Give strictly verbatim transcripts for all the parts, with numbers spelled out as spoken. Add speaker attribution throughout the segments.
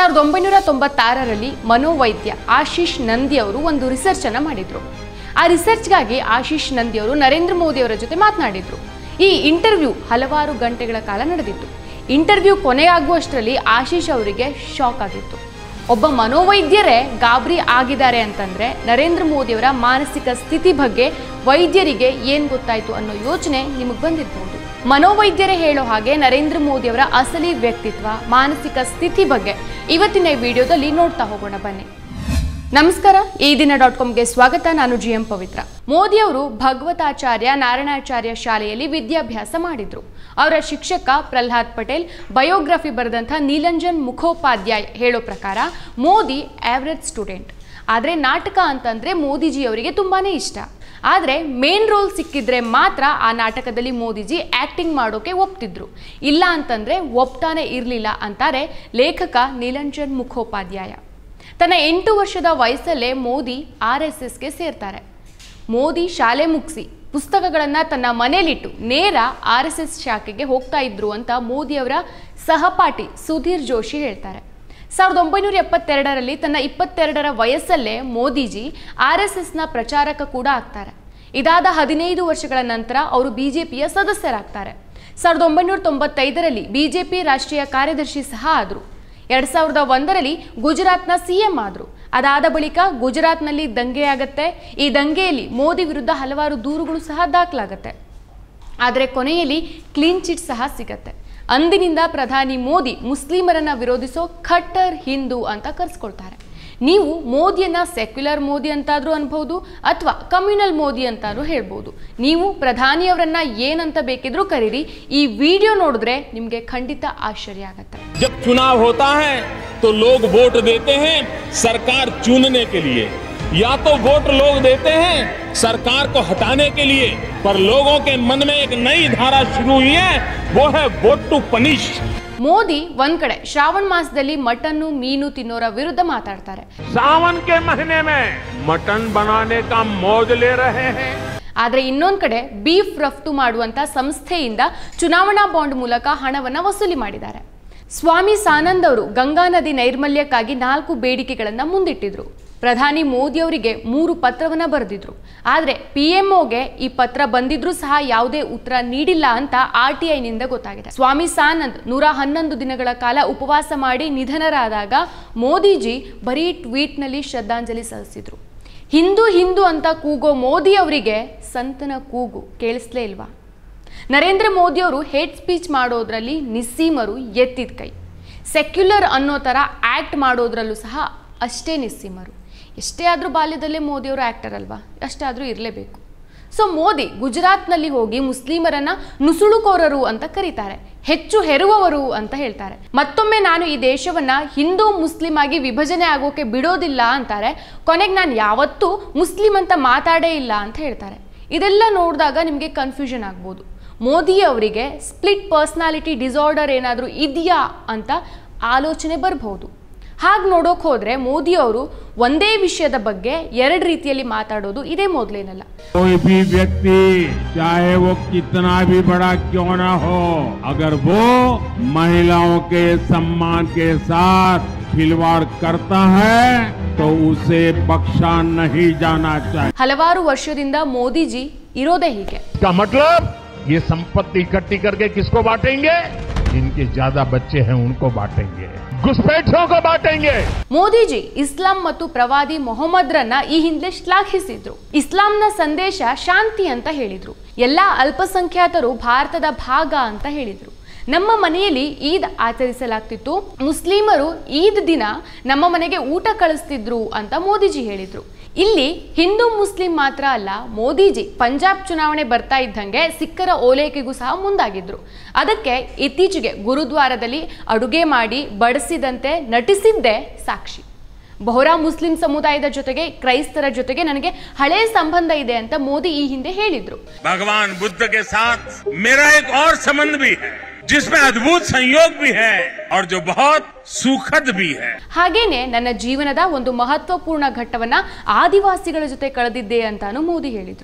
Speaker 1: ಸಾವಿರದ ಒಂಬೈನೂರ ತೊಂಬತ್ತಾರರಲ್ಲಿ ಮನೋವೈದ್ಯ ಆಶೀಶ್ ನಂದಿ ಅವರು ಒಂದು ರಿಸರ್ಚ್ ಅನ್ನು ಮಾಡಿದ್ರು. ಆ ರಿಸರ್ಚ್ಗಾಗಿ ಆಶೀಶ್ ನಂದಿ ಅವರು ನರೇಂದ್ರ ಮೋದಿ ಅವರ ಜೊತೆ ಮಾತನಾಡಿದ್ರು. ಈ ಇಂಟರ್ವ್ಯೂ ಹಲವಾರು ಗಂಟೆಗಳ ಕಾಲ ನಡೆದಿತ್ತು. ಇಂಟರ್ವ್ಯೂ ಕೊನೆಯಾಗುವಷ್ಟರಲ್ಲಿ ಆಶೀಶ್ ಅವರಿಗೆ ಶಾಕ್ ಆಗಿತ್ತು. ಒಬ್ಬ ಮನೋವೈದ್ಯರೇ ಗಾಬರಿ ಆಗಿದ್ದಾರೆ ಅಂತಂದ್ರೆ ನರೇಂದ್ರ ಮೋದಿ ಅವರ ಮಾನಸಿಕ ಸ್ಥಿತಿ ಬಗ್ಗೆ ವೈದ್ಯರಿಗೆ ಏನ್ ಗೊತ್ತಾಯ್ತು ಅನ್ನೋ ಯೋಚನೆ ನಿಮಗೆ ಬಂದಿರಬಹುದು. ಮನೋವೈದ್ಯರೇ ಹೇಳೋ ಹಾಗೆ ನರೇಂದ್ರ ಮೋದಿ ಅವರ ಅಸಲಿ ವ್ಯಕ್ತಿತ್ವ, ಮಾನಸಿಕ ಸ್ಥಿತಿ ಬಗ್ಗೆ ಇವತ್ತಿನ ಈ ವಿಡಿಯೋದಲ್ಲಿ ನೋಡ್ತಾ ಹೋಗೋಣ ಬನ್ನಿ. ನಮಸ್ಕಾರ, ಈ ದಿನ ಡಾಟ್ ಕಾಮ್ಗೆ ಸ್ವಾಗತ. ನಾನು ಜಿ ಎಂ ಪವಿತ್ರ. ಮೋದಿ ಅವರು ಭಗವತಾಚಾರ್ಯ ನಾರಾಯಣಾಚಾರ್ಯ ಶಾಲೆಯಲ್ಲಿ ವಿದ್ಯಾಭ್ಯಾಸ ಮಾಡಿದ್ರು. ಅವರ ಶಿಕ್ಷಕ ಪ್ರಹ್ಲಾದ್ ಪಟೇಲ್ ಬಯೋಗ್ರಫಿ ಬರೆದಂಥ ನೀಲಂಜನ್ ಮುಖೋಪಾಧ್ಯಾಯ ಹೇಳೋ ಪ್ರಕಾರ ಮೋದಿ ಆವರೇಜ್ ಸ್ಟೂಡೆಂಟ್. ಆದರೆ ನಾಟಕ ಅಂತಂದ್ರೆ ಮೋದಿಜಿ ಅವರಿಗೆ ತುಂಬಾನೇ ಇಷ್ಟ. ಆದರೆ ಮೇನ್ ರೋಲ್ ಸಿಕ್ಕಿದ್ರೆ ಮಾತ್ರ ಆ ನಾಟಕದಲ್ಲಿ ಮೋದಿಜಿ ಆಕ್ಟಿಂಗ್ ಮಾಡೋಕೆ ಒಪ್ತಿದ್ರು, ಇಲ್ಲ ಅಂತಂದ್ರೆ ಒಪ್ತಾನೆ ಇರಲಿಲ್ಲ ಅಂತಾರೆ ಲೇಖಕ ನೀಲಂಜನ್ ಮುಖೋಪಾಧ್ಯಾಯ. ತನ್ನ ಎಂಟು ವರ್ಷದ ವಯಸ್ಸಲ್ಲೇ ಮೋದಿ ಆರ್ ಎಸ್ ಎಸ್ಗೆ ಸೇರ್ತಾರೆ. ಮೋದಿ ಶಾಲೆ ಮುಗಿಸಿ ಪುಸ್ತಕಗಳನ್ನು ತನ್ನ ಮನೇಲಿಟ್ಟು ನೇರ ಆರ್ ಎಸ್ ಎಸ್ ಶಾಖೆಗೆ ಹೋಗ್ತಾ ಇದ್ರು ಅಂತ ಮೋದಿ ಅವರ ಸಹಪಾಠಿ ಸುಧೀರ್ ಜೋಶಿ ಹೇಳ್ತಾರೆ. ಸಾವಿರದ ಒಂಬೈನೂರ ಎಪ್ಪತ್ತೆರಡರಲ್ಲಿ ತನ್ನ ಇಪ್ಪತ್ತೆರಡರ ವಯಸ್ಸಲ್ಲೇ ಮೋದಿಜಿ ಆರ್ ಎಸ್ ಎಸ್ನ ಪ್ರಚಾರಕ ಕೂಡ ಆಗ್ತಾರೆ. ಇದಾದ ಹದಿನೈದು ವರ್ಷಗಳ ನಂತರ ಅವರು ಬಿಜೆಪಿಯ ಸದಸ್ಯರಾಗ್ತಾರೆ. ಸಾವಿರದ ಒಂಬೈನೂರ ತೊಂಬತ್ತೈದರಲ್ಲಿ ಬಿಜೆಪಿ ರಾಷ್ಟ್ರೀಯ ಕಾರ್ಯದರ್ಶಿ ಸಹ ಆದರು. ಎರಡ್ ಸಾವಿರದ ಒಂದರಲ್ಲಿ ಗುಜರಾತ್ನ ಸಿಎಂ ಆದರು. ಅದಾದ ಬಳಿಕ ಗುಜರಾತ್ನಲ್ಲಿ ದಂಗೆಯಾಗತ್ತೆ. ಈ ದಂಗೆಯಲ್ಲಿ ಮೋದಿ ವಿರುದ್ಧ ಹಲವಾರು ದೂರುಗಳು ಸಹ ದಾಖಲಾಗತ್ತೆ. ಆದರೆ ಕೊನೆಯಲ್ಲಿ ಕ್ಲೀನ್ ಚಿಟ್ ಸಹ ಸಿಗತ್ತೆ. ಅಂದಿನಿಂದ ಪ್ರಧಾನಿ ಮೋದಿ ಮುಸ್ಲಿಮರನ್ನ ವಿರೋಧಿಸೋ ಖಟ್ಟರ್ ಹಿಂದೂ ಅಂತ ಕರೆಸ್ಕೊಳ್ತಾರೆ. ನೀವು ಮೋದಿಯನ್ನ ಸೆಕ್ಯುಲರ್ ಮೋದಿ ಅಂತಾದ್ರೂ ಅನ್ಬಹುದು ಅಥವಾ ಕಮ್ಯುನಲ್ ಮೋದಿ ಅಂತಾದ್ರೂ ಹೇಳ್ಬೋದು. ನೀವು ಪ್ರಧಾನಿಯವರನ್ನ ಏನಂತ ಬೇಕಿದ್ರೂ ಕರೀರಿ. ಈ ವಿಡಿಯೋ ನೋಡಿದ್ರೆ ನಿಮಗೆ ಖಂಡಿತ ಆಶ್ಚರ್ಯ ಆಗತ್ತೆ.
Speaker 2: जब चुनाव होता है तो लोग वोट देते हैं सरकार चुनने के लिए, या तो वोट लोग देते हैं सरकार को हटाने के लिए, पर लोगों के मन में एक नई धारा शुरू हुई है, वो है वोट टू पनिश.
Speaker 1: ಮೋದಿ ಒಂದ್ ಕಡೆ ಶ್ರಾವಣ ಮಾಸದಲ್ಲಿ ಮಟನ್ನು ಮೀನು ತಿನ್ನೋರ ವಿರುದ್ಧ ಮಾತಾಡ್ತಾರೆ.
Speaker 2: सावन के महीने में मटन बनाने का मौज ले रहे हैं.
Speaker 1: ಆದ್ರೆ ಇನ್ನೊಂದ್ ಕಡೆ ಬೀಫ್ ರಫ್ತು ಮಾಡುವಂತ ಸಂಸ್ಥೆಯಿಂದ ಚುನಾವಣಾ ಬಾಂಡ್ ಮೂಲಕ ಹಣವನ್ನ ವಸೂಲಿ ಮಾಡಿದ್ದಾರೆ. ಸ್ವಾಮಿ ಸಾನಂದ್ ಅವರು ಗಂಗಾ ನದಿ ನೈರ್ಮಲ್ಯಕ್ಕಾಗಿ ನಾಲ್ಕು ಬೇಡಿಕೆಗಳನ್ನ ಮುಂದಿಟ್ಟಿದ್ರು. ಪ್ರಧಾನಿ ಮೋದಿ ಅವರಿಗೆ ಮೂರು ಪತ್ರವನ್ನ ಬರೆದಿದ್ರು. ಆದ್ರೆ ಪಿ ಎಂ ಒಗೆ ಈ ಪತ್ರ ಬಂದಿದ್ರು ಸಹ ಯಾವುದೇ ಉತ್ತರ ನೀಡಿಲ್ಲ ಅಂತ ಆರ್ ಟಿ ಐನಿಂದ ಗೊತ್ತಾಗಿದೆ. ಸ್ವಾಮಿ ಸಾನಂದ್ ನೂರ ಹನ್ನೊಂದು ದಿನಗಳ ಕಾಲ ಉಪವಾಸ ಮಾಡಿ ನಿಧನರಾದಾಗ ಮೋದಿಜಿ ಬರೀ ಟ್ವೀಟ್ ನಲ್ಲಿ ಶ್ರದ್ಧಾಂಜಲಿ ಸಲ್ಲಿಸಿದ್ರು. ಹಿಂದೂ ಹಿಂದೂ ಅಂತ ಕೂಗೋ ಮೋದಿ ಅವರಿಗೆ ಸಂತನ ಕೂಗು ಕೇಳಿಸ್ಲೇ ಇಲ್ವಾ? ನರೇಂದ್ರ ಮೋದಿ ಅವರು ಹೇಟ್ ಸ್ಪೀಚ್ ಮಾಡೋದ್ರಲ್ಲಿ ನಿಸ್ಸೀಮರು ಎತ್ತಿದ ಕೈ. ಸೆಕ್ಯುಲರ್ ಅನ್ನೋ ಥರ ಆ್ಯಕ್ಟ್ ಮಾಡೋದ್ರಲ್ಲೂ ಸಹ ಅಷ್ಟೇ ನಿಸ್ಸೀಮರು. ಎಷ್ಟೇ ಆದರೂ ಬಾಲ್ಯದಲ್ಲೇ ಮೋದಿಯವರು ಆ್ಯಕ್ಟರ್ ಅಲ್ವಾ, ಅಷ್ಟೇ ಆದರೂ ಇರಲೇಬೇಕು. ಸೊ ಮೋದಿ ಗುಜರಾತ್ನಲ್ಲಿ ಹೋಗಿ ಮುಸ್ಲಿಮರನ್ನ ನುಸುಳುಕೋರರು ಅಂತ ಕರೀತಾರೆ, ಹೆಚ್ಚು ಹೆರುವವರು ಅಂತ ಹೇಳ್ತಾರೆ. ಮತ್ತೊಮ್ಮೆ ನಾನು ಈ ದೇಶವನ್ನ ಹಿಂದೂ ಮುಸ್ಲಿಂ ಆಗಿ ವಿಭಜನೆ ಆಗೋಕೆ ಬಿಡೋದಿಲ್ಲ ಅಂತಾರೆ. ಕೊನೆಗೆ ನಾನು ಯಾವತ್ತೂ ಮುಸ್ಲಿಂ ಅಂತ ಮಾತಾಡೇ ಇಲ್ಲ ಅಂತ ಹೇಳ್ತಾರೆ. ಇದೆಲ್ಲ ನೋಡಿದಾಗ ನಿಮಗೆ ಕನ್ಫ್ಯೂಷನ್ ಆಗ್ಬೋದು. ಮೋದಿ ಅವರಿಗೆ ಸ್ಪ್ಲಿಟ್ ಪರ್ಸನಾಲಿಟಿ ಡಿಸಾರ್ಡರ್ ಏನಾದರೂ ಇದೆಯಾ ಅಂತ ಆಲೋಚನೆ ಬರಬಹುದು. ಹಾಗೆ ನೋಡೋಕೆ ಹೋದ್ರೆ ಮೋದಿ ಅವರು ಒಂದೇ ವಿಷಯದ ಬಗ್ಗೆ ಎರಡು ರೀತಿಯಲ್ಲಿ ಮಾತಾಡೋದು ಇದೇ ಮೊದಲೇನಲ್ಲ.
Speaker 3: कोई भी व्यक्ति चाहे वो कितना भी बड़ा क्यों ना हो, अगर वो महिलाओं के सम्मान के साथ खिलवाड़ करता है तो उसे बख्शा नहीं जाना चाहिए.
Speaker 1: ಹಲವಾರು ವರ್ಷದಿಂದ ಮೋದಿಜಿ ಇರೋದೇ ಹೀಗೆ.
Speaker 4: इसका मतलब ये संपत्ति इकट्ठी करके किसको बांटेंगे? जिनके ज्यादा बच्चे हैं उनको बांटेंगे, घुसपैठियों को बांटेंगे.
Speaker 1: ಮೋದಿಜಿ ಇಸ್ಲಾಂ ಮತ್ತು ಪ್ರವಾದಿ ಮೊಹಮ್ಮದ್ರನ್ನ ಈ ಹಿಂದೆ ಶ್ಲಾಘಿಸಿದ್ರು. ಇಸ್ಲಾಂನ ಸಂದೇಶ ಶಾಂತಿ ಅಂತ ಹೇಳಿದ್ರು. ಎಲ್ಲಾ ಅಲ್ಪಸಂಖ್ಯಾತರು ಭಾರತದ ಭಾಗ ಅಂತ ಹೇಳಿದ್ರು. ನಮ್ಮ ಮನೆಯಲ್ಲಿ ಈದ್ ಆಚರಿಸಲಾಗ್ತಿತ್ತು. ಮುಸ್ಲಿಮರು ಈದ್ ದಿನ ನಮ್ಮ ಮನೆಗೆ ಊಟ ಕಳಿಸ್ತಿದ್ರು ಅಂತ ಮೋದಿಜಿ ಹೇಳಿದ್ರು. ಇಲ್ಲಿ ಹಿಂದೂ ಮುಸ್ಲಿಂ ಮಾತ್ರ ಅಲ್ಲ, ಮೋದಿಜಿ ಪಂಜಾಬ್ ಚುನಾವಣೆ ಬರ್ತಾ ಇದ್ದಂಗೆ ಸಿಖ್ಖರ ಓಲೈಕೆಗೂ ಸಹ ಮುಂದಾಗಿದ್ರು. ಅದಕ್ಕೆ ಇತ್ತೀಚೆಗೆ ಗುರುದ್ವಾರದಲ್ಲಿ ಅಡುಗೆ ಮಾಡಿ ಬಡಿಸಿದಂತೆ ನಟಿಸಿದ್ದೇ ಸಾಕ್ಷಿ. ಬೋಹ್ರಾ ಮುಸ್ಲಿಂ ಸಮುದಾಯದ ಜೊತೆಗೆ ಕ್ರೈಸ್ತರ ಜೊತೆಗೆ ನನಗೆ ಹಳೆ ಸಂಬಂಧ ಇದೆ ಅಂತ ಮೋದಿ ಈ ಹಿಂದೆ ಹೇಳಿದ್ರು.
Speaker 2: भगवान बुद्ध के साथ मेरा एक और संबंध भी है, जिसमें अद्भुत संयोग भी है और जो बहुत सुखद भी है.
Speaker 1: ಹಾಗೇನೆ ನನ್ನ ಜೀವನದ ಒಂದು ಮಹತ್ವಪೂರ್ಣ ಘಟ್ಟವನ್ನ ಆದಿವಾಸಿಗಳ ಜೊತೆ ಕಳೆದಿದ್ದೆ ಅಂತಾನು ಮೋದಿ ಹೇಳಿದ್ರು.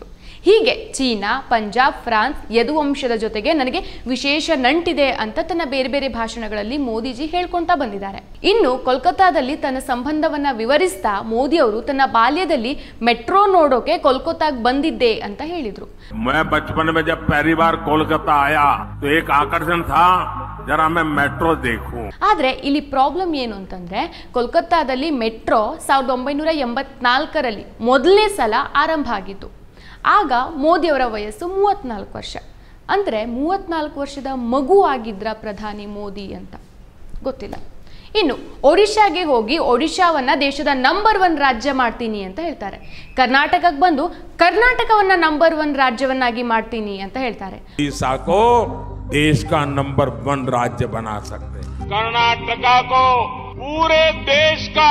Speaker 1: ಹೀಗೆ ಚೀನಾ, ಪಂಜಾಬ್, ಫ್ರಾನ್ಸ್, ಯದುವಂಶದ ಜೊತೆಗೆ ನನಗೆ ವಿಶೇಷ ನಂಟಿದೆ ಅಂತ ತನ್ನ ಬೇರೆ ಬೇರೆ ಭಾಷಣಗಳಲ್ಲಿ ಮೋದಿಜಿ ಹೇಳ್ಕೊಂತಾ ಬಂದಿದ್ದಾರೆ. ಇನ್ನು ಕೋಲ್ಕತ್ತಾದಲ್ಲಿ ತನ್ನ ಸಂಬಂಧವನ್ನ ವಿವರಿಸ್ತಾ ಮೋದಿ ಅವರು ತನ್ನ ಬಾಲ್ಯದಲ್ಲಿ ಮೆಟ್ರೋ ನೋಡೋಕೆ ಕೋಲ್ಕತ್ತಾಗೆ ಬಂದಿದ್ದೆ ಅಂತ ಹೇಳಿದ್ರು.
Speaker 3: मैं बचपन में जब पहली बार कोलकाता आया तो एक आकर्षण था, जरा मैं मेट्रो देखूं.
Speaker 1: ಆದ್ರೆ ಇಲ್ಲಿ ಪ್ರಾಬ್ಲಮ್ ಏನು ಅಂತಂದ್ರೆ ಕೋಲ್ಕತ್ತಾದಲ್ಲಿ ಮೆಟ್ರೋ ಸಾವಿರದ ಒಂಬೈನೂರ ಎಂಬತ್ನಾಲ್ಕರಲ್ಲಿ ಮೊದಲನೇ ಸಲ ಆರಂಭ ಆಗಿತ್ತು. ಆಗ ಮೋದಿಯವರ ವಯಸ್ಸು ಮೂವತ್ನಾಲ್ಕು ವರ್ಷ. ಅಂದರೆ ಮೂವತ್ನಾಲ್ಕು ವರ್ಷದ ಮಗು ಆಗಿದ್ರ ಪ್ರಧಾನಿ ಮೋದಿ ಅಂತ ಗೊತ್ತಿಲ್ಲ. ಇನ್ನು ಒಡಿಶಾಗೆ ಹೋಗಿ ಒಡಿಶಾವನ್ನ ದೇಶದ ನಂಬರ್ ಒನ್ ರಾಜ್ಯ ಮಾಡ್ತೀನಿ ಅಂತ ಹೇಳ್ತಾರೆ. ಕರ್ನಾಟಕಕ್ಕೆ ಬಂದು ಕರ್ನಾಟಕವನ್ನ ನಂಬರ್ ಒನ್ ರಾಜ್ಯವನ್ನಾಗಿ ಮಾಡ್ತೀನಿ ಅಂತ ಹೇಳ್ತಾರೆ.
Speaker 3: ओडिशा को देश का नंबर वन राज्य बना सकते,
Speaker 2: कर्नाटका को पूरे देश का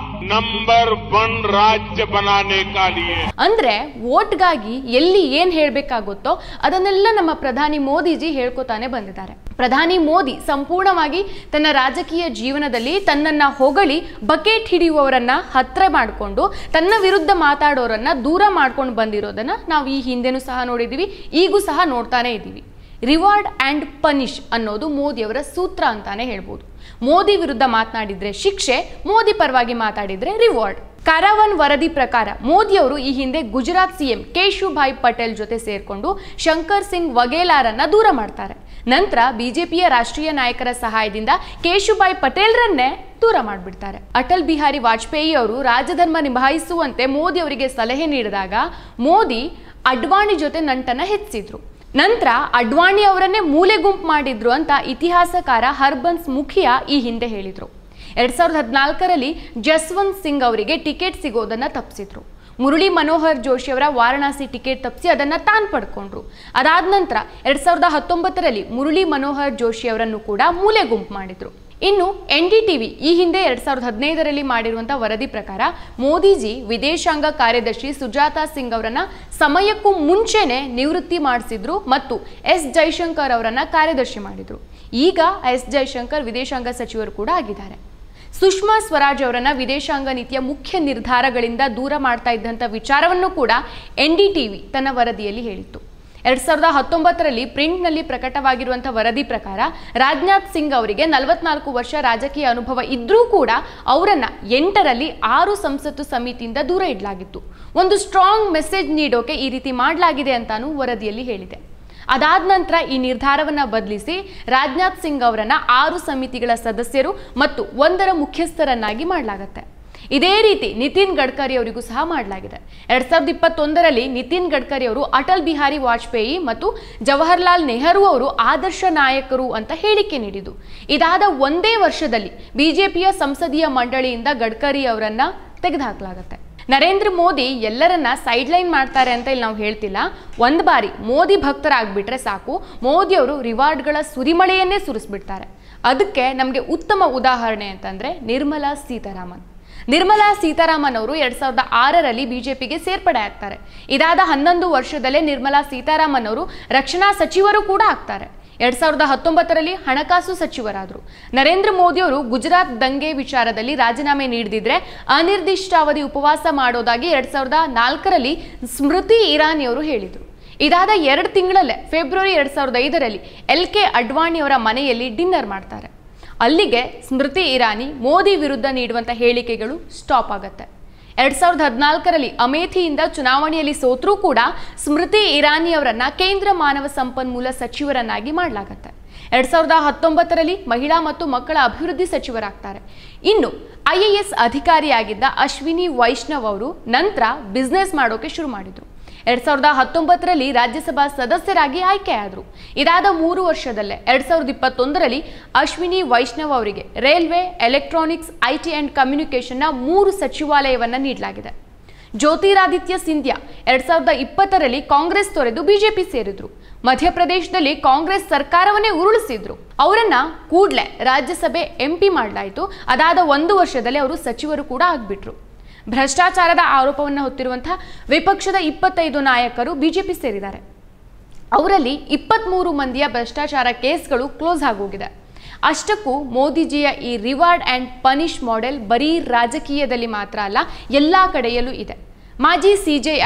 Speaker 2: ನಂಬರ್ ಒನ್ ರಾಜ್ಯ बनाने का लिए
Speaker 1: ಅಂದ್ರೆ ವೋಟ್ಗಾಗಿ ಎಲ್ಲಿ ಏನ್ ಹೇಳ್ಬೇಕಾಗುತ್ತೋ ಅದನ್ನೆಲ್ಲ ನಮ್ಮ ಪ್ರಧಾನಿ ಮೋದಿಜಿ ಹೇಳ್ಕೊತಾನೆ ಬಂದಿದ್ದಾರೆ. ಪ್ರಧಾನಿ ಮೋದಿ ಸಂಪೂರ್ಣವಾಗಿ ತನ್ನ ರಾಜಕೀಯ ಜೀವನದಲ್ಲಿ ತನ್ನನ್ನ ಹೊಗಳಿ ಬಕೆಟ್ ಹಿಡಿಯುವವರನ್ನ ಹತ್ರ ಮಾಡಿಕೊಂಡು ತನ್ನ ವಿರುದ್ಧ ಮಾತಾಡೋರನ್ನ ದೂರ ಮಾಡ್ಕೊಂಡು ಬಂದಿರೋದನ್ನ ನಾವು ಈ ಹಿಂದೆನೂ ಸಹ ನೋಡಿದೀವಿ, ಈಗೂ ಸಹ ನೋಡ್ತಾನೆ ಇದ್ದೀವಿ. ರಿವಾರ್ಡ್ ಆ್ಯಂಡ್ ಪನಿಷ್ ಅನ್ನೋದು ಮೋದಿಯವರ ಸೂತ್ರ ಅಂತಾನೆ ಹೇಳ್ಬೋದು. ಮೋದಿ ವಿರುದ್ಧ ಮಾತನಾಡಿದ್ರೆ ಶಿಕ್ಷೆ, ಮೋದಿ ಪರವಾಗಿ ಮಾತಾಡಿದ್ರೆ ರಿವಾರ್ಡ್. ಕಾರಾವನ್ ವರದಿ ಪ್ರಕಾರ ಮೋದಿಯವರು ಈ ಹಿಂದೆ ಗುಜರಾತ್ ಸಿಎಂ ಕೇಶುಭಾಯ್ ಪಟೇಲ್ ಜೊತೆ ಸೇರ್ಕೊಂಡು ಶಂಕರ್ ಸಿಂಗ್ ವಘೇಲಾರನ್ನ ದೂರ ಮಾಡ್ತಾರೆ. ನಂತರ ಬಿಜೆಪಿಯ ರಾಷ್ಟ್ರೀಯ ನಾಯಕರ ಸಹಾಯದಿಂದ ಕೇಶುಭಾಯ್ ಪಟೇಲ್ರನ್ನೇ ದೂರ ಮಾಡಿಬಿಡ್ತಾರೆ. ಅಟಲ್ ಬಿಹಾರಿ ವಾಜಪೇಯಿ ಅವರು ರಾಜಧರ್ಮ ನಿಭಾಯಿಸುವಂತೆ ಮೋದಿ ಅವರಿಗೆ ಸಲಹೆ ನೀಡಿದಾಗ ಮೋದಿ ಅಡ್ವಾಣಿ ಜೊತೆ ನಂಟನ್ನ ಹೆಚ್ಚಿದ್ರು. ನಂತರ ಅಡ್ವಾಣಿ ಅವರನ್ನೇ ಮೂಲೆ ಗುಂಪು ಮಾಡಿದ್ರು ಅಂತ ಇತಿಹಾಸಕಾರ ಹರ್ಬನ್ಸ್ ಮುಖಿಯಾ ಈ ಹಿಂದೆ ಹೇಳಿದ್ರು. ಎರಡ್ ಸಾವಿರದ ಹದಿನಾಲ್ಕರಲ್ಲಿ ಜಸ್ವಂತ್ ಸಿಂಗ್ ಅವರಿಗೆ ಟಿಕೆಟ್ ಸಿಗೋದನ್ನ ತಪ್ಪಿಸಿದ್ರು. ಮುರಳಿ ಮನೋಹರ್ ಜೋಶಿ ಅವರ ವಾರಣಾಸಿ ಟಿಕೆಟ್ ತಪ್ಪಿಸಿ ಅದನ್ನ ತಾನು ಪಡ್ಕೊಂಡ್ರು. ಅದಾದ ನಂತರ ಎರಡ್ ಸಾವಿರದ ಹತ್ತೊಂಬತ್ತರಲ್ಲಿ ಮುರಳಿ ಮನೋಹರ್ ಜೋಶಿ ಅವರನ್ನು ಕೂಡ ಮೂಲೆ ಗುಂಪು ಮಾಡಿದ್ರು. ಇನ್ನು ಎನ್ ಡಿ ಟಿವಿ ಈ ಹಿಂದೆ ಎರಡ್ ಸಾವಿರದ ಹದಿನೈದರಲ್ಲಿ ಮಾಡಿರುವಂತಹ ವರದಿ ಪ್ರಕಾರ ಮೋದಿಜಿ ವಿದೇಶಾಂಗ ಕಾರ್ಯದರ್ಶಿ ಸುಜಾತಾ ಸಿಂಗ್ ಅವರನ್ನ ಸಮಯಕ್ಕೂ ಮುಂಚೆನೆ ನಿವೃತ್ತಿ ಮಾಡಿಸಿದ್ರು ಮತ್ತು ಎಸ್ ಜೈಶಂಕರ್ ಅವರನ್ನ ಕಾರ್ಯದರ್ಶಿ ಮಾಡಿದ್ರು. ಈಗ ಎಸ್ ಜೈಶಂಕರ್ ವಿದೇಶಾಂಗ ಸಚಿವರು ಕೂಡ ಆಗಿದ್ದಾರೆ. ಸುಷ್ಮಾ ಸ್ವರಾಜ್ ಅವರನ್ನ ವಿದೇಶಾಂಗ ನೀತಿಯ ಮುಖ್ಯ ನಿರ್ಧಾರಗಳಿಂದ ದೂರ ಮಾಡ್ತಾ ಇದ್ದಂಥ ವಿಚಾರವನ್ನು ಕೂಡ ಎನ್ ಡಿ ಟಿವಿ ತನ್ನ ವರದಿಯಲ್ಲಿ ಹೇಳಿತ್ತು. ಎರಡ್ ಸಾವಿರದ ಹತ್ತೊಂಬತ್ತರಲ್ಲಿ ಪ್ರಿಂಟ್ನಲ್ಲಿ ಪ್ರಕಟವಾಗಿರುವಂತಹ ವರದಿ ಪ್ರಕಾರ ರಾಜನಾಥ್ ಸಿಂಗ್ ಅವರಿಗೆ ನಲವತ್ನಾಲ್ಕು ವರ್ಷ ರಾಜಕೀಯ ಅನುಭವ ಇದ್ರೂ ಕೂಡ ಅವರನ್ನ ಎಂಟರಲ್ಲಿ ಆರು ಸಂಸತ್ತು ಸಮಿತಿಯಿಂದ ದೂರ ಇಡಲಾಗಿತ್ತು. ಒಂದು ಸ್ಟ್ರಾಂಗ್ ಮೆಸೇಜ್ ನೀಡೋಕೆ ಈ ರೀತಿ ಮಾಡಲಾಗಿದೆ ಅಂತಾನೂ ವರದಿಯಲ್ಲಿ ಹೇಳಿದೆ. ಅದಾದ ನಂತರ ಈ ನಿರ್ಧಾರವನ್ನ ಬದಲಿಸಿ ರಾಜನಾಥ್ ಸಿಂಗ್ ಅವರನ್ನ ಆರು ಸಮಿತಿಗಳ ಸದಸ್ಯರು ಮತ್ತು ಒಂದರ ಮುಖ್ಯಸ್ಥರನ್ನಾಗಿ ಮಾಡಲಾಗುತ್ತೆ. ಇದೇ ರೀತಿ ನಿತಿನ್ ಗಡ್ಕರಿ ಅವರಿಗೂ ಸಹ ಮಾಡಲಾಗಿದೆ. ಎರಡ್ ಸಾವಿರದ ಇಪ್ಪತ್ತೊಂದರಲ್ಲಿ ನಿತಿನ್ ಗಡ್ಕರಿ ಅವರು ಅಟಲ್ ಬಿಹಾರಿ ವಾಜಪೇಯಿ ಮತ್ತು ಜವಾಹರ್ಲಾಲ್ ನೆಹರು ಅವರು ಆದರ್ಶ ನಾಯಕರು ಅಂತ ಹೇಳಿಕೆ ನೀಡಿದ್ದು. ಇದಾದ ಒಂದೇ ವರ್ಷದಲ್ಲಿ ಬಿಜೆಪಿಯ ಸಂಸದೀಯ ಮಂಡಳಿಯಿಂದ ಗಡ್ಕರಿ ಅವರನ್ನ ತೆಗೆದುಹಾಕಲಾಗುತ್ತೆ. ನರೇಂದ್ರ ಮೋದಿ ಎಲ್ಲರನ್ನ ಸೈಡ್ ಲೈನ್ ಮಾಡ್ತಾರೆ ಅಂತ ಇಲ್ಲಿ ನಾವು ಹೇಳ್ತಿಲ್ಲ. ಒಂದು ಬಾರಿ ಮೋದಿ ಭಕ್ತರಾಗ್ಬಿಟ್ರೆ ಸಾಕು, ಮೋದಿ ಅವರು ರಿವಾರ್ಡ್ಗಳ ಸುರಿಮಳೆಯನ್ನೇ ಸುರಿಸ್ಬಿಡ್ತಾರೆ. ಅದಕ್ಕೆ ನಮಗೆ ಉತ್ತಮ ಉದಾಹರಣೆ ಅಂತಂದ್ರೆ ನಿರ್ಮಲಾ ಸೀತಾರಾಮನ್. ನಿರ್ಮಲಾ ಸೀತಾರಾಮನ್ ಅವರು ಎರಡ್ ಸಾವಿರದ ಆರರಲ್ಲಿ ಬಿಜೆಪಿಗೆ ಸೇರ್ಪಡೆ ಆಗ್ತಾರೆ. ಇದಾದ ಹನ್ನೊಂದು ವರ್ಷದಲ್ಲೇ ನಿರ್ಮಲಾ ಸೀತಾರಾಮನ್ ಅವರು ರಕ್ಷಣಾ ಸಚಿವರು ಕೂಡ ಆಗ್ತಾರೆ. ಎರಡ್ ಸಾವಿರದ ಹತ್ತೊಂಬತ್ತರಲ್ಲಿ ಹಣಕಾಸು ಸಚಿವರಾದರು. ನರೇಂದ್ರ ಮೋದಿ ಅವರು ಗುಜರಾತ್ ದಂಗೆ ವಿಚಾರದಲ್ಲಿ ರಾಜೀನಾಮೆ ನೀಡದಿದ್ರೆ ಅನಿರ್ದಿಷ್ಟಾವಧಿ ಉಪವಾಸ ಮಾಡೋದಾಗಿ ಎರಡ್ ಸಾವಿರದ ನಾಲ್ಕರಲ್ಲಿ ಸ್ಮೃತಿ ಇರಾನಿ ಅವರು ಹೇಳಿದರು. ಇದಾದ ಎರಡು ತಿಂಗಳಲ್ಲೇ ಫೆಬ್ರವರಿ ಎರಡ್ ಸಾವಿರದ ಐದರಲ್ಲಿ ಎಲ್ ಕೆ ಅಡ್ವಾಣಿ ಅವರ ಮನೆಯಲ್ಲಿ ಡಿನ್ನರ್ ಮಾಡ್ತಾರೆ. ಅಲ್ಲಿಗೆ ಸ್ಮೃತಿ ಇರಾನಿ ಮೋದಿ ವಿರುದ್ಧ ನೀಡುವಂಥ ಹೇಳಿಕೆಗಳು ಸ್ಟಾಪ್ ಆಗುತ್ತೆ. ಎರಡ್ ಸಾವಿರದ ಹದಿನಾಲ್ಕರಲ್ಲಿ ಅಮೇಥಿಯಿಂದ ಚುನಾವಣೆಯಲ್ಲಿ ಸೋತ್ರೂ ಕೂಡ ಸ್ಮೃತಿ ಇರಾನಿ ಅವರನ್ನ ಕೇಂದ್ರ ಮಾನವ ಸಂಪನ್ಮೂಲ ಸಚಿವರನ್ನಾಗಿ ಮಾಡಲಾಗುತ್ತೆ. ಎರಡ್ ಸಾವಿರದ ಹತ್ತೊಂಬತ್ತರಲ್ಲಿ ಮಹಿಳಾ ಮತ್ತು ಮಕ್ಕಳ ಅಭಿವೃದ್ಧಿ ಸಚಿವರಾಗ್ತಾರೆ. ಇನ್ನು ಐ ಎ ಎಸ್ ಅಧಿಕಾರಿಯಾಗಿದ್ದ ಅಶ್ವಿನಿ ವೈಷ್ಣವ್ ಅವರು ನಂತರ ಬಿಸ್ನೆಸ್ ಮಾಡೋಕೆ ಶುರು ಮಾಡಿದ್ರು. ಎರಡ್ ಸಾವಿರದ ಹತ್ತೊಂಬತ್ತರಲ್ಲಿ ರಾಜ್ಯಸಭಾ ಸದಸ್ಯರಾಗಿ ಆಯ್ಕೆಯಾದರು. ಇದಾದ ಮೂರು ವರ್ಷದಲ್ಲೇ ಎರಡ್ ಸಾವಿರದ ಇಪ್ಪತ್ತೊಂದರಲ್ಲಿ ಅಶ್ವಿನಿ ವೈಷ್ಣವ್ ಅವರಿಗೆ ರೈಲ್ವೆ, ಎಲೆಕ್ಟ್ರಾನಿಕ್ಸ್, ಐಟಿ ಅಂಡ್ ಕಮ್ಯುನಿಕೇಷನ್ನ ಮೂರು ಸಚಿವಾಲಯವನ್ನ ನೀಡಲಾಗಿದೆ. ಜ್ಯೋತಿರಾದಿತ್ಯ ಸಿಂಧ್ಯಾ ಎರಡ್ ಸಾವಿರದ ಇಪ್ಪತ್ತರಲ್ಲಿ ಕಾಂಗ್ರೆಸ್ ತೊರೆದು ಬಿಜೆಪಿ ಸೇರಿದ್ರು. ಮಧ್ಯಪ್ರದೇಶದಲ್ಲಿ ಕಾಂಗ್ರೆಸ್ ಸರ್ಕಾರವನ್ನೇ ಉರುಳಿಸಿದ್ರು. ಅವರನ್ನ ಕೂಡಲೇ ರಾಜ್ಯಸಭೆ ಎಂಪಿ ಮಾಡಲಾಯಿತು. ಅದಾದ ಒಂದು ವರ್ಷದಲ್ಲೇ ಅವರು ಸಚಿವರು ಕೂಡ ಆಗ್ಬಿಟ್ರು. ಭ್ರಷ್ಟಾಚಾರದ ಆರೋಪವನ್ನು ಹೊತ್ತಿರುವಂತಹ ವಿಪಕ್ಷದ ಇಪ್ಪತ್ತೈದು ನಾಯಕರು ಬಿಜೆಪಿ ಸೇರಿದ್ದಾರೆ. ಅವರಲ್ಲಿ ಇಪ್ಪತ್ತ್ಮೂರು ಮಂದಿಯ ಭ್ರಷ್ಟಾಚಾರ ಕೇಸ್ಗಳು ಕ್ಲೋಸ್ ಆಗೋಗಿದೆ. ಅಷ್ಟಕ್ಕೂ ಮೋದಿಜಿಯ ಈ ರಿವಾರ್ಡ್ ಆ್ಯಂಡ್ ಪನಿಷ್ ಮಾಡೆಲ್ ಬರೀ ರಾಜಕೀಯದಲ್ಲಿ ಮಾತ್ರ ಅಲ್ಲ, ಎಲ್ಲ ಕಡೆಯಲ್ಲೂ ಇದೆ. ಮಾಜಿ ಸಿಜೆಐ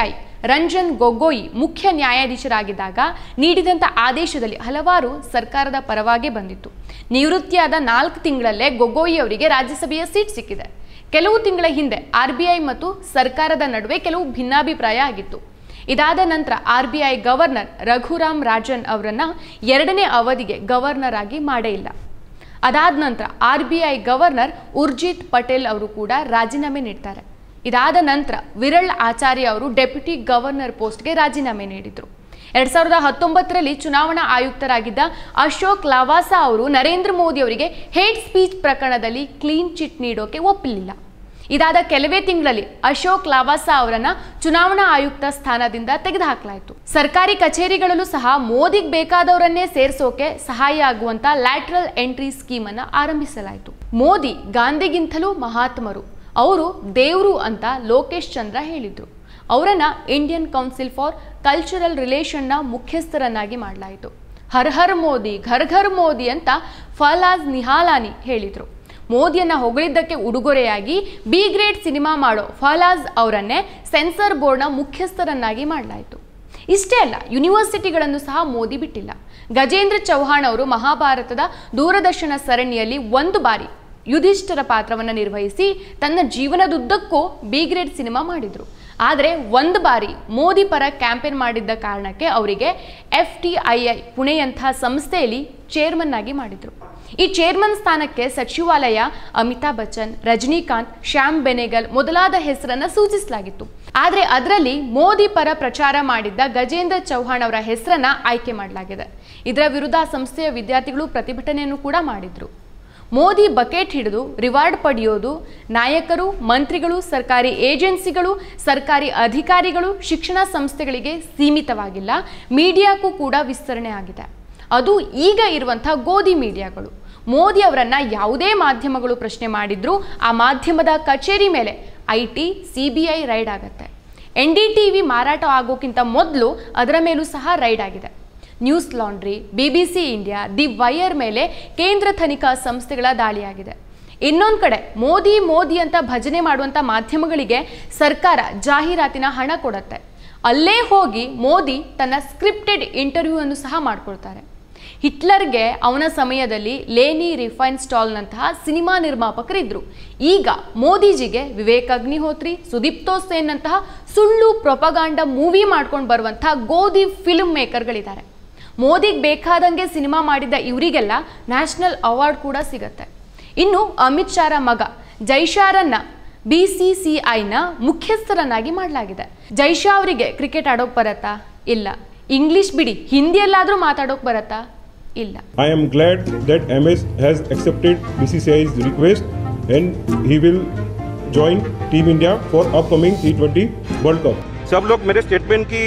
Speaker 1: ರಂಜನ್ ಗೊಗೊಯಿ ಮುಖ್ಯ ನ್ಯಾಯಾಧೀಶರಾಗಿದ್ದಾಗ ನೀಡಿದಂಥ ಆದೇಶದಲ್ಲಿ ಹಲವಾರು ಸರ್ಕಾರದ ಪರವಾಗೇ ಬಂದಿತ್ತು. ನಿವೃತ್ತಿಯಾದ ನಾಲ್ಕು ತಿಂಗಳಲ್ಲೇ ಗೊಗೊಯಿ ಅವರಿಗೆ ರಾಜ್ಯಸಭೆಯ ಸೀಟ್ ಸಿಕ್ಕಿದೆ. ಕೆಲವು ತಿಂಗಳ ಹಿಂದೆ ಆರ್ ಬಿ ಐ ಮತ್ತು ಸರ್ಕಾರದ ನಡುವೆ ಕೆಲವು ಭಿನ್ನಾಭಿಪ್ರಾಯ ಆಗಿತ್ತು. ಇದಾದ ನಂತರ R B I governor Raghuram Rajan ಅವರನ್ನ ಎರಡನೇ ಅವಧಿಗೆ ಗವರ್ನರ್ ಆಗಿ ಮಾಡೇ ಇಲ್ಲ. ಅದಾದ ನಂತರ R B I governor Urjit Patel ಅವರು ಕೂಡ ರಾಜೀನಾಮೆ ನೀಡ್ತಾರೆ. ಇದಾದ ನಂತರ ವಿರಳ್ ಆಚಾರ್ಯ ಅವರು ಡೆಪ್ಯೂಟಿ ಗವರ್ನರ್ ಪೋಸ್ಟ್ಗೆ ರಾಜೀನಾಮೆ ನೀಡಿದರು. ಎರಡ್ ಸಾವಿರದ ಹತ್ತೊಂಬತ್ತರಲ್ಲಿ ಚುನಾವಣಾ ಆಯುಕ್ತರಾಗಿದ್ದ ಅಶೋಕ್ ಲಾವಾಸಾ ಅವರು ನರೇಂದ್ರ ಮೋದಿ ಅವರಿಗೆ ಹೇಟ್ ಸ್ಪೀಚ್ ಪ್ರಕರಣದಲ್ಲಿ ಕ್ಲೀನ್ ಚಿಟ್ ನೀಡೋಕೆ ಒಪ್ಪಲಿಲ್ಲ. ಇದಾದ ಕೆಲವೇ ತಿಂಗಳಲ್ಲಿ ಅಶೋಕ್ ಲಾವಾಸಾ ಅವರನ್ನ ಚುನಾವಣಾ ಆಯುಕ್ತ ಸ್ಥಾನದಿಂದ ತೆಗೆದುಹಾಕಲಾಯಿತು. ಸರ್ಕಾರಿ ಕಚೇರಿಗಳಲ್ಲೂ ಸಹ ಮೋದಿಗೆ ಬೇಕಾದವರನ್ನೇ ಸೇರಿಸೋಕೆ ಸಹಾಯ ಆಗುವಂತ ಲ್ಯಾಟ್ರಲ್ ಎಂಟ್ರಿ ಸ್ಕೀಮ್ ಅನ್ನ ಆರಂಭಿಸಲಾಯಿತು. ಮೋದಿ ಗಾಂಧಿಗಿಂತಲೂ ಮಹಾತ್ಮರು, ಅವರು ದೇವರು ಅಂತ ಲೋಕೇಶ್ ಚಂದ್ರ ಹೇಳಿದ್ರು. ಅವರನ್ನ ಇಂಡಿಯನ್ ಕೌನ್ಸಿಲ್ ಫಾರ್ ಕಲ್ಚರಲ್ ರಿಲೇಷನ್ನ ಮುಖ್ಯಸ್ಥರನ್ನಾಗಿ ಮಾಡಲಾಯಿತು. ಹರ್ ಹರ್ ಮೋದಿ, ಘರ್ ಘರ್ ಮೋದಿ ಅಂತ ಫಲಾಜ್ ನಿಹಾಲಾನಿ ಹೇಳಿದ್ರು. ಮೋದಿಯನ್ನ ಹೊಗಳಿದ್ದಕ್ಕೆ ಉಡುಗೊರೆಯಾಗಿ ಬಿ ಗ್ರೇಡ್ ಸಿನಿಮಾ ಮಾಡೋ ಫಲಾಜ್ ಅವರನ್ನೇ ಸೆನ್ಸರ್ ಬೋರ್ಡ್ನ ಮುಖ್ಯಸ್ಥರನ್ನಾಗಿ ಮಾಡಲಾಯಿತು. ಇಷ್ಟೇ ಅಲ್ಲ, ಯೂನಿವರ್ಸಿಟಿಗಳನ್ನು ಸಹ ಮೋದಿ ಬಿಟ್ಟಿಲ್ಲ. ಗಜೇಂದ್ರ ಚೌಹಾಣ್ ಅವರು ಮಹಾಭಾರತದ ದೂರದರ್ಶನ ಸರಣಿಯಲ್ಲಿ ಒಂದು ಬಾರಿ ಯುಧಿಷ್ಠರ ಪಾತ್ರವನ್ನು ನಿರ್ವಹಿಸಿ ತನ್ನ ಜೀವನದುದ್ದಕ್ಕೂ ಬಿ ಗ್ರೇಡ್ ಸಿನಿಮಾ ಮಾಡಿದ್ರು. ಆದರೆ ಒಂದು ಬಾರಿ ಮೋದಿ ಪರ ಕ್ಯಾಂಪೇನ್ ಮಾಡಿದ್ದ ಕಾರಣಕ್ಕೆ ಅವರಿಗೆ ಎಫ್ ಟಿ ಐ ಐ ಪುಣೆಯಂತಹ ಸಂಸ್ಥೆಯಲ್ಲಿ ಚೇರ್ಮನ್ ಆಗಿ ಮಾಡಿದ್ರು. ಈ ಚೇರ್ಮನ್ ಸ್ಥಾನಕ್ಕೆ ಸಚಿವಾಲಯ ಅಮಿತಾಬ್ ಬಚ್ಚನ್, ರಜನಿಕಾಂತ್, ಶ್ಯಾಮ್ ಬೆನೆಗಲ್ ಮೊದಲಾದ ಹೆಸರನ್ನ ಸೂಚಿಸಲಾಗಿತ್ತು. ಆದರೆ ಅದರಲ್ಲಿ ಮೋದಿ ಪರ ಪ್ರಚಾರ ಮಾಡಿದ್ದ ಗಜೇಂದ್ರ ಚೌಹಾಣ್ ಅವರ ಹೆಸರನ್ನ ಆಯ್ಕೆ ಮಾಡಲಾಗಿದೆ. ಇದರ ವಿರುದ್ಧ ಸಂಸ್ಥೆಯ ವಿದ್ಯಾರ್ಥಿಗಳು ಪ್ರತಿಭಟನೆಯನ್ನು ಕೂಡ ಮಾಡಿದ್ರು. ಮೋದಿ ಬಕೆಟ್ ಹಿಡಿದು ರಿವಾರ್ಡ್ ಪಡೆಯೋದು ನಾಯಕರು, ಮಂತ್ರಿಗಳು, ಸರ್ಕಾರಿ ಏಜೆನ್ಸಿಗಳು, ಸರ್ಕಾರಿ ಅಧಿಕಾರಿಗಳು, ಶಿಕ್ಷಣ ಸಂಸ್ಥೆಗಳಿಗೆ ಸೀಮಿತವಾಗಿಲ್ಲ, ಮೀಡಿಯಾಕ್ಕೂ ಕೂಡ ವಿಸ್ತರಣೆ ಆಗಿದೆ. ಅದು ಈಗ ಇರುವಂಥ ಗೋಧಿ ಮೀಡಿಯಾಗಳು. ಮೋದಿ ಅವರನ್ನ ಯಾವುದೇ ಮಾಧ್ಯಮಗಳು ಪ್ರಶ್ನೆ ಮಾಡಿದ್ರು ಆ ಮಾಧ್ಯಮದ ಕಚೇರಿ ಮೇಲೆ I T C B I raid ಆಗುತ್ತೆ. ಎನ್ ಡಿ ಟಿ ವಿ ಮಾರಾಟ ಆಗೋಕ್ಕಿಂತ ಮೊದಲು ಅದರ ಮೇಲೂ ಸಹ ರೈಡ್ ಆಗಿದೆ. Newslaundry, B B C India, the Wire ಮೇಲೆ ಕೇಂದ್ರ ತನಿಖಾ ಸಂಸ್ಥೆಗಳ ದಾಳಿಯಾಗಿದೆ. ಇನ್ನೊಂದು ಕಡೆ ಮೋದಿ ಮೋದಿ ಅಂತ ಭಜನೆ ಮಾಡುವಂಥ ಮಾಧ್ಯಮಗಳಿಗೆ ಸರ್ಕಾರ ಜಾಹೀರಾತಿನ ಹಣ ಕೊಡುತ್ತೆ. ಅಲ್ಲೇ ಹೋಗಿ ಮೋದಿ ತನ್ನ ಸ್ಕ್ರಿಪ್ಟೆಡ್ ಇಂಟರ್ವ್ಯೂ ಅನ್ನು ಸಹ ಮಾಡ್ಕೊಳ್ತಾರೆ. ಹಿಟ್ಲರ್ಗೆ ಅವನ ಸಮಯದಲ್ಲಿ ಲೇನಿ ರಿಫೈನ್ ಸ್ಟಾಲ್ನಂತಹ ಸಿನಿಮಾ ನಿರ್ಮಾಪಕರಿದ್ರು. ಈಗ ಮೋದಿಜಿಗೆ ವಿವೇಕ್ ಅಗ್ನಿಹೋತ್ರಿ, ಸುದೀಪ್ತೋ ಸೇನ್ ಅಂತಹ ಸುಳ್ಳು ಪ್ರೊಪಗಾಂಡ ಮೂವಿ ಮಾಡ್ಕೊಂಡು ಬರುವಂತಹ ಗೋಧಿ ಫಿಲ್ಮ್ ಮೇಕರ್ಗಳಿದ್ದಾರೆ. ಮೋದಿಗೆ ಬೇಕಾದಂಗೆ ಸಿನಿಮಾ ಮಾಡಿದ್ದ ಇವರಿಗೆಲ್ಲ ನ್ಯಾಷನಲ್ ಅವಾರ್ಡ್ ಕೂಡ ಸಿಗತ್ತೆ. ಇನ್ನು ಅಮಿತ್ ಶಾರ ಮಗ ಜೈಶಾರನ್ನ ಬಿ ಸಿ ಸಿ ಐನ ಮುಖ್ಯಸ್ಥರನ್ನಾಗಿ ಮಾಡಲಾಗಿದೆ. ಜೈಶಾ ಅವರಿಗೆ ಕ್ರಿಕೆಟ್ ಆಡೋಕ್ ಬರತ್ತಾ? ಇಲ್ಲ. ಇಂಗ್ಲಿಷ್ ಬಿಡಿ, ಹಿಂದಿಯಲ್ಲಾದ್ರೂ ಮಾತಾಡೋಕ್ ಬರತ್ತಾ? ಇಲ್ಲ.
Speaker 5: I am glad that M S has accepted B C C I's request and he will join Team India for upcoming T twenty World Cup.
Speaker 6: सब लोग मेरे स्टेटमेंट की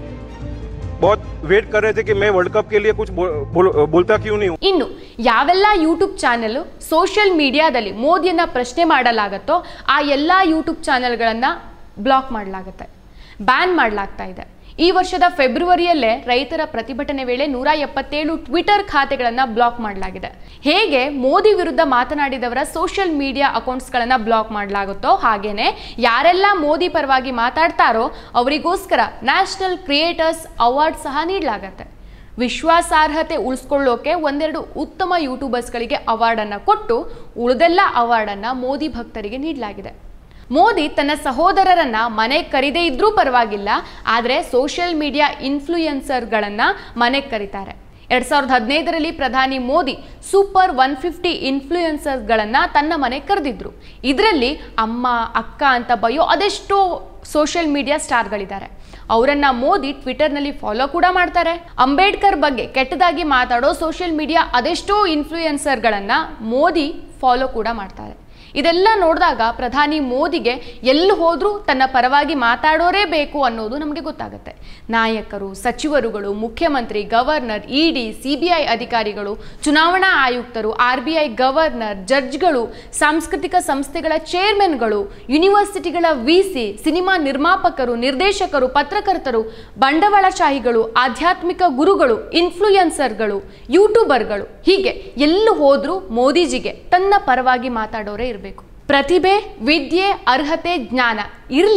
Speaker 6: बहुत ವೇಟ್ कर रहे थे कि मैं वर्ल्ड कप के लिए कुछ बोलता क्यों नहीं हूं.
Speaker 1: ಇನ್ನು ಯಾವೆಲ್ಲ ಯೂಟ್ಯೂಬ್ ಚಾನೆಲ್ ಸೋಷಿಯಲ್ ಮೀಡಿಯಾದಲ್ಲಿ ಮೋದಿಯನ್ನ ಪ್ರಶ್ನೆ ಮಾಡಲಾಗುತ್ತೋ ಆ ಎಲ್ಲ ಯೂಟ್ಯೂಬ್ ಚಾನೆಲ್ಗಳನ್ನ ಬ್ಲಾಕ್ ಮಾಡಲಾಗುತ್ತೆ, ಬ್ಯಾನ್ ಮಾಡಲಾಗ್ತಾ ಇದೆ. ಈ ವರ್ಷದ ಫೆಬ್ರವರಿಯಲ್ಲೇ ರೈತರ ಪ್ರತಿಭಟನೆ ವೇಳೆ ನೂರ ಎಪ್ಪತ್ತೇಳು ಟ್ವಿಟರ್ ಖಾತೆಗಳನ್ನು ಬ್ಲಾಕ್ ಮಾಡಲಾಗಿದೆ. ಹೇಗೆ ಮೋದಿ ವಿರುದ್ಧ ಮಾತನಾಡಿದವರ ಸೋಷಿಯಲ್ ಮೀಡಿಯಾ ಅಕೌಂಟ್ಸ್ಗಳನ್ನು ಬ್ಲಾಕ್ ಮಾಡಲಾಗುತ್ತೋ ಹಾಗೇನೆ ಯಾರೆಲ್ಲ ಮೋದಿ ಪರವಾಗಿ ಮಾತಾಡ್ತಾರೋ ಅವರಿಗೋಸ್ಕರ ನ್ಯಾಷನಲ್ ಕ್ರಿಯೇಟರ್ಸ್ ಅವಾರ್ಡ್ ಸಹ ನೀಡಲಾಗತ್ತೆ. ವಿಶ್ವಾಸಾರ್ಹತೆ ಉಳಿಸ್ಕೊಳ್ಳೋಕೆ ಒಂದೆರಡು ಉತ್ತಮ ಯೂಟ್ಯೂಬರ್ಸ್ಗಳಿಗೆ ಅವಾರ್ಡನ್ನು ಕೊಟ್ಟು ಉಳಿದೆಲ್ಲ ಅವಾರ್ಡನ್ನು ಮೋದಿ ಭಕ್ತರಿಗೆ ನೀಡಲಾಗಿದೆ. ಮೋದಿ ತನ್ನ ಸಹೋದರರನ್ನ ಮನೆಗೆ ಕರೀದೇ ಇದ್ರೂ ಪರವಾಗಿಲ್ಲ, ಆದರೆ ಸೋಷಿಯಲ್ ಮೀಡಿಯಾ ಇನ್ಫ್ಲೂಯೆನ್ಸರ್ಗಳನ್ನು ಮನೆಗೆ ಕರೀತಾರೆ. ಎರಡ್ ಸಾವಿರದ ಹದಿನೈದರಲ್ಲಿ ಪ್ರಧಾನಿ ಮೋದಿ ಸೂಪರ್ ಒನ್ ಫಿಫ್ಟಿ ಇನ್ಫ್ಲೂಯೆನ್ಸರ್ಗಳನ್ನು ತನ್ನ ಮನೆಗೆ ಕರೆದಿದ್ರು. ಇದರಲ್ಲಿ ಅಮ್ಮ, ಅಕ್ಕ ಅಂತ ಬಯೋ ಅದೆಷ್ಟೋ ಸೋಷಿಯಲ್ ಮೀಡಿಯಾ ಸ್ಟಾರ್ಗಳಿದ್ದಾರೆ. ಅವರನ್ನ ಮೋದಿ ಟ್ವಿಟರ್ನಲ್ಲಿ ಫಾಲೋ ಕೂಡ ಮಾಡ್ತಾರೆ. ಅಂಬೇಡ್ಕರ್ ಬಗ್ಗೆ ಕೆಟ್ಟದಾಗಿ ಮಾತಾಡೋ ಸೋಷಿಯಲ್ ಮೀಡಿಯಾ ಅದೆಷ್ಟೋ ಇನ್ಫ್ಲೂಯೆನ್ಸರ್ಗಳನ್ನು ಮೋದಿ ಫಾಲೋ ಕೂಡ ಮಾಡ್ತಾರೆ. ಇದೆಲ್ಲ ನೋಡಿದಾಗ ಪ್ರಧಾನಿ ಮೋದಿಗೆ ಎಲ್ಲಿ ಹೋದ್ರೂ ತನ್ನ ಪರವಾಗಿ ಮಾತಾಡೋರೇ ಬೇಕು ಅನ್ನೋದು ನಮಗೆ ಗೊತ್ತಾಗುತ್ತೆ. ನಾಯಕರು, ಸಚಿವರುಗಳು, ಮುಖ್ಯಮಂತ್ರಿ, governor, E D, C B I ಅಧಿಕಾರಿಗಳು, ಚುನಾವಣಾ ಆಯುಕ್ತರು, ಆರ್ ಬಿ ಐ ಗವರ್ನರ್, ಜಡ್ಜ್ಗಳು, ಸಾಂಸ್ಕೃತಿಕ ಸಂಸ್ಥೆಗಳ ಚೇರ್ಮನ್ಗಳು, ಯೂನಿವರ್ಸಿಟಿಗಳ ವಿ ಸಿ, ಸಿನಿಮಾ ನಿರ್ಮಾಪಕರು, ನಿರ್ದೇಶಕರು, ಪತ್ರಕರ್ತರು, ಬಂಡವಾಳಶಾಹಿಗಳು, ಆಧ್ಯಾತ್ಮಿಕ ಗುರುಗಳು, ಇನ್ಫ್ಲೂಯೆನ್ಸರ್ಗಳು, ಯೂಟ್ಯೂಬರ್ಗಳು, ಹೀಗೆ ಎಲ್ಲಿ ಹೋದ್ರೂ ಮೋದಿಜಿಗೆ ತನ್ನ ಪರವಾಗಿ ಮಾತಾಡೋರೇ ಇರಬೇಕು. ಪ್ರತಿಭೆ, ವಿದ್ಯೆ, ಅರ್ಹತೆ, ಜ್ಞಾನ ಇರಲಿ,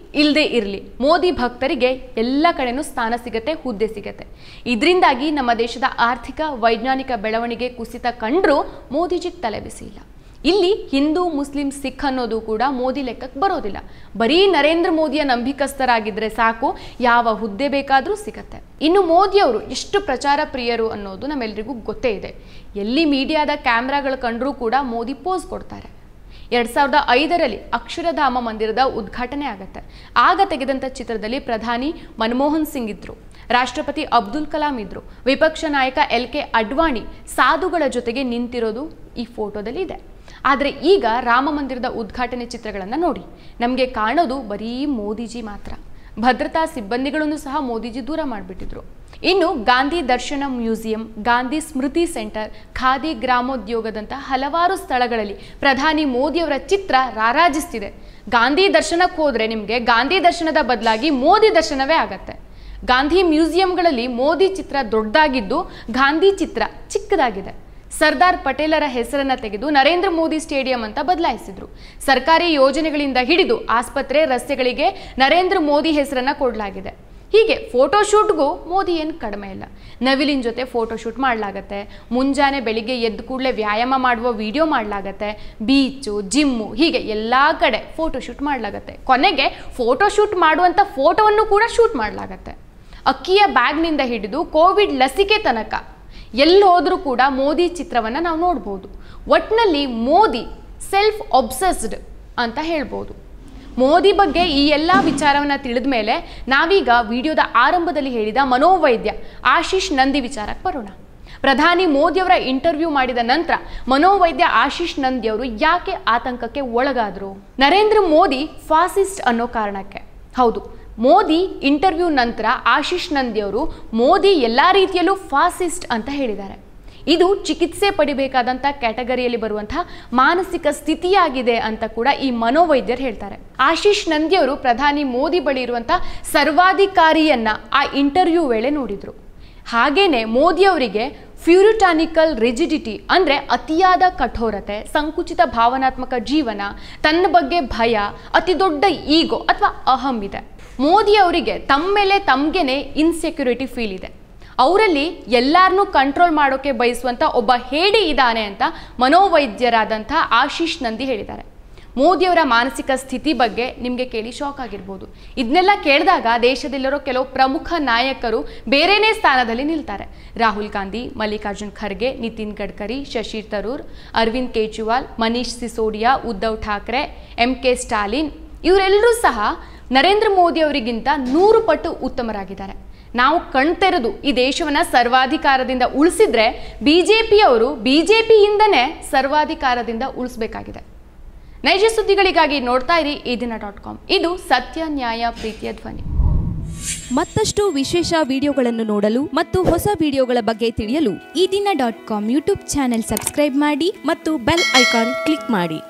Speaker 1: ಇಲ್ಲದೆ ಇರಲಿ, ಮೋದಿ ಭಕ್ತರಿಗೆ ಎಲ್ಲ ಕಡೆನೂ ಸ್ಥಾನ ಸಿಗತ್ತೆ, ಹುದ್ದೆ ಸಿಗತ್ತೆ. ಇದರಿಂದಾಗಿ ನಮ್ಮ ದೇಶದ ಆರ್ಥಿಕ ವೈಜ್ಞಾನಿಕ ಬೆಳವಣಿಗೆ ಕುಸಿತ ಕಂಡ್ರೂ ಮೋದಿಜಿಗೆ ತಲೆ ಬಿಸಿ ಇಲ್ಲ. ಇಲ್ಲಿ ಹಿಂದೂ ಮುಸ್ಲಿಂ ಸಿಖ್ ಅನ್ನೋದು ಕೂಡ ಮೋದಿ ಲೆಕ್ಕಕ್ಕೆ ಬರೋದಿಲ್ಲ. ಬರೀ ನರೇಂದ್ರ ಮೋದಿಯ ನಂಬಿಕಸ್ಥರಾಗಿದ್ರೆ ಸಾಕು, ಯಾವ ಹುದ್ದೆ ಬೇಕಾದರೂ ಸಿಗತ್ತೆ. ಇನ್ನು ಮೋದಿಯವರು ಎಷ್ಟು ಪ್ರಚಾರ ಪ್ರಿಯರು ಅನ್ನೋದು ನಮ್ಮೆಲ್ಲರಿಗೂ ಗೊತ್ತೇ ಇದೆ. ಎಲ್ಲಿ ಮೀಡಿಯಾದ ಕ್ಯಾಮ್ರಾಗಳು ಕಂಡ್ರೂ ಕೂಡ ಮೋದಿ ಪೋಸ್ ಕೊಡ್ತಾರೆ. ಎರಡ್ ಸಾವಿರದ ಐದರಲ್ಲಿ ಅಕ್ಷರಧಾಮ ಮಂದಿರದ ಉದ್ಘಾಟನೆ ಆಗುತ್ತೆ. ಆಗ ತೆಗೆದಂಥ ಚಿತ್ರದಲ್ಲಿ ಪ್ರಧಾನಿ ಮನಮೋಹನ್ ಸಿಂಗ್ ಇದ್ರು, ರಾಷ್ಟ್ರಪತಿ ಅಬ್ದುಲ್ ಕಲಾಂ ಇದ್ರು, ವಿಪಕ್ಷ ನಾಯಕ ಎಲ್ ಕೆ ಅಡ್ವಾಣಿ ಸಾಧುಗಳ ಜೊತೆಗೆ ನಿಂತಿರೋದು ಈ ಫೋಟೋದಲ್ಲಿ ಇದೆ. ಆದರೆ ಈಗ ರಾಮ ಮಂದಿರದ ಉದ್ಘಾಟನೆ ಚಿತ್ರಗಳನ್ನು ನೋಡಿ, ನಮಗೆ ಕಾಣೋದು ಬರೀ ಮೋದಿಜಿ ಮಾತ್ರ. ಭದ್ರತಾ ಸಿಬ್ಬಂದಿಗಳನ್ನು ಸಹ ಮೋದಿಜಿ ದೂರ ಮಾಡಿಬಿಟ್ಟಿದ್ರು. ಇನ್ನು ಗಾಂಧಿ ದರ್ಶನ ಮ್ಯೂಸಿಯಂ, ಗಾಂಧಿ ಸ್ಮೃತಿ ಸೆಂಟರ್, ಖಾದಿ ಗ್ರಾಮೋದ್ಯೋಗದಂಥ ಹಲವಾರು ಸ್ಥಳಗಳಲ್ಲಿ ಪ್ರಧಾನಿ ಮೋದಿಯವರ ಚಿತ್ರ ರಾರಾಜಿಸ್ತಿದೆ. ಗಾಂಧಿ ದರ್ಶನಕ್ಕೆ ಹೋದರೆ ನಿಮಗೆ ಗಾಂಧಿ ದರ್ಶನದ ಬದಲಾಗಿ ಮೋದಿ ದರ್ಶನವೇ ಆಗತ್ತೆ. ಗಾಂಧಿ ಮ್ಯೂಸಿಯಂಗಳಲ್ಲಿ ಮೋದಿ ಚಿತ್ರ ದೊಡ್ಡದಾಗಿದ್ದು ಗಾಂಧಿ ಚಿತ್ರ ಚಿಕ್ಕದಾಗಿದೆ. ಸರ್ದಾರ್ ಪಟೇಲರ ಹೆಸರನ್ನು ತೆಗೆದು ನರೇಂದ್ರ ಮೋದಿ ಸ್ಟೇಡಿಯಂ ಅಂತ ಬದಲಾಯಿಸಿದ್ರು. ಸರ್ಕಾರಿ ಯೋಜನೆಗಳಿಂದ ಹಿಡಿದು ಆಸ್ಪತ್ರೆ, ರಸ್ತೆಗಳಿಗೆ ನರೇಂದ್ರ ಮೋದಿ ಹೆಸರನ್ನು ಕೊಡಲಾಗಿದೆ. ಹೀಗೆ ಫೋಟೋಶೂಟ್ಗೂ ಮೋದಿ ಏನು ಕಡಿಮೆ ಇಲ್ಲ. ನವಿಲಿನ ಜೊತೆ ಫೋಟೋಶೂಟ್ ಮಾಡಲಾಗತ್ತೆ, ಮುಂಜಾನೆ ಬೆಳಿಗ್ಗೆ ಎದ್ದು ಕೂಡಲೇ ವ್ಯಾಯಾಮ ಮಾಡುವ ವಿಡಿಯೋ ಮಾಡಲಾಗತ್ತೆ, ಬೀಚು, ಜಿಮ್ಮು, ಹೀಗೆ ಎಲ್ಲ ಕಡೆ ಫೋಟೋಶೂಟ್ ಮಾಡಲಾಗತ್ತೆ. ಕೊನೆಗೆ ಫೋಟೋಶೂಟ್ ಮಾಡುವಂಥ ಫೋಟೋವನ್ನು ಕೂಡ ಶೂಟ್ ಮಾಡಲಾಗತ್ತೆ. ಅಕ್ಕಿಯ ಬ್ಯಾಗ್ನಿಂದ ಹಿಡಿದು ಕೋವಿಡ್ ಲಸಿಕೆ ತನಕ ಎಲ್ಲಿ ಹೋದರೂ ಕೂಡ ಮೋದಿ ಚಿತ್ರವನ್ನು ನಾವು ನೋಡ್ಬೋದು. ಒಟ್ಟಿನಲ್ಲಿ ಮೋದಿ ಸೆಲ್ಫ್ ಒಬ್ಸೆಸ್ಡ್ ಅಂತ ಹೇಳ್ಬೋದು. ಮೋದಿ ಬಗ್ಗೆ ಈ ಎಲ್ಲ ವಿಚಾರವನ್ನು ತಿಳಿದ ಮೇಲೆ ನಾವೀಗ ವಿಡಿಯೋದ ಆರಂಭದಲ್ಲಿ ಹೇಳಿದ ಮನೋವೈದ್ಯ ಆಶೀಶ್ ನಂದಿ ವಿಚಾರಕ್ಕೆ ಬರೋಣ. ಪ್ರಧಾನಿ ಮೋದಿಯವರ ಇಂಟರ್ವ್ಯೂ ಮಾಡಿದ ನಂತರ ಮನೋವೈದ್ಯ ಆಶೀಶ್ ನಂದಿಯವರು ಯಾಕೆ ಆತಂಕಕ್ಕೆ ಒಳಗಾದರು? ನರೇಂದ್ರ ಮೋದಿ ಫಾಸಿಸ್ಟ್ ಅನ್ನೋ ಕಾರಣಕ್ಕೆ. ಹೌದು, ಮೋದಿ ಇಂಟರ್ವ್ಯೂ ನಂತರ ಆಶೀಶ್ ನಂದಿಯವರು ಮೋದಿ ಎಲ್ಲ ರೀತಿಯಲ್ಲೂ ಫಾಸಿಸ್ಟ್ ಅಂತ ಹೇಳಿದ್ದಾರೆ. ಇದು ಚಿಕಿತ್ಸೆ ಪಡಿಬೇಕಾದಂಥ ಕ್ಯಾಟಗರಿಯಲ್ಲಿ ಬರುವಂತಹ ಮಾನಸಿಕ ಸ್ಥಿತಿಯಾಗಿದೆ ಅಂತ ಕೂಡ ಈ ಮನೋವೈದ್ಯರು ಹೇಳ್ತಾರೆ. ಆಶೀಶ್ ನಂದಿಯವರು ಪ್ರಧಾನಿ ಮೋದಿ ಬಳಿ ಇರುವಂಥ ಸರ್ವಾಧಿಕಾರಿಯನ್ನ ಆ ಇಂಟರ್ವ್ಯೂ ವೇಳೆ ನೋಡಿದ್ರು. ಹಾಗೇನೆ ಮೋದಿಯವರಿಗೆ ಫ್ಯೂರಿಟಾನಿಕಲ್ ರಿಜಿಡಿಟಿ ಅಂದರೆ ಅತಿಯಾದ ಕಠೋರತೆ, ಸಂಕುಚಿತ ಭಾವನಾತ್ಮಕ ಜೀವನ, ತನ್ನ ಬಗ್ಗೆ ಭಯ, ಅತಿ ದೊಡ್ಡ ಈಗೋ ಅಥವಾ ಅಹಂ ಇದೆ. ಮೋದಿ ಅವರಿಗೆ ತಮ್ಮ ಮೇಲೆ ತಮಗೇನೆ ಇನ್ಸೆಕ್ಯೂರಿಟಿ ಫೀಲ್ ಇದೆ. ಅವರಲ್ಲಿ ಎಲ್ಲರನ್ನೂ ಕಂಟ್ರೋಲ್ ಮಾಡೋಕೆ ಬಯಸುವಂಥ ಒಬ್ಬ ಹೇಡಿ ಇದ್ದಾನೆ ಅಂತ ಮನೋವೈದ್ಯರಾದಂಥ ಆಶೀಶ್ ನಂದಿ ಹೇಳಿದ್ದಾರೆ. ಮೋದಿಯವರ ಮಾನಸಿಕ ಸ್ಥಿತಿ ಬಗ್ಗೆ ನಿಮಗೆ ಕೇಳಿ ಶಾಕ್ ಆಗಿರ್ಬೋದು. ಇದನ್ನೆಲ್ಲ ಕೇಳಿದಾಗ ದೇಶದಲ್ಲಿರೋ ಕೆಲವು ಪ್ರಮುಖ ನಾಯಕರು ಬೇರೆನೇ ಸ್ಥಾನದಲ್ಲಿ ನಿಲ್ತಾರೆ. ರಾಹುಲ್ ಗಾಂಧಿ, ಮಲ್ಲಿಕಾರ್ಜುನ್ ಖರ್ಗೆ, ನಿತಿನ್ ಗಡ್ಕರಿ, ಶಶಿ ತರೂರ್, ಅರವಿಂದ್ ಕೇಜ್ರಿವಾಲ್, ಮನೀಶ್ ಸಿಸೋಡಿಯಾ, ಉದ್ಧವ್ ಠಾಕ್ರೆ, ಎಂ ಕೆ ಸ್ಟಾಲಿನ್ ಇವರೆಲ್ಲರೂ ಸಹ ನರೇಂದ್ರ ಮೋದಿ ಅವರಿಗಿಂತ ನೂರು ಪಟ್ಟು ಉತ್ತಮರಾಗಿದ್ದಾರೆ. ನಾವು ಕಣ್ತೆರೆದು ಈ ದೇಶವನ್ನು ಸರ್ವಾಧಿಕಾರದಿಂದ ಉಳಿಸಿದ್ರೆ ಬಿಜೆಪಿಯವರು ಬಿಜೆಪಿಯಿಂದನೇ ಸರ್ವಾಧಿಕಾರದಿಂದ ಉಳಿಸಬೇಕಾಗಿದೆ. ನೈಜ ಸುದ್ದಿಗಳಿಗಾಗಿ ನೋಡ್ತಾ ಇರಿ ಈ ದಿನ ಡಾಟ್ ಕಾಮ್. ಇದು ಸತ್ಯ, ನ್ಯಾಯ, ಪ್ರೀತಿಯ ಧ್ವನಿ.
Speaker 7: ಮತ್ತಷ್ಟು ವಿಶೇಷ ವಿಡಿಯೋಗಳನ್ನು ನೋಡಲು ಮತ್ತು ಹೊಸ ವಿಡಿಯೋಗಳ ಬಗ್ಗೆ ತಿಳಿಯಲು Eedina dot com YouTube channel subscribe ಮಾಡಿ ಮತ್ತು ಬೆಲ್ ಐಕಾನ್ ಕ್ಲಿಕ್ ಮಾಡಿ.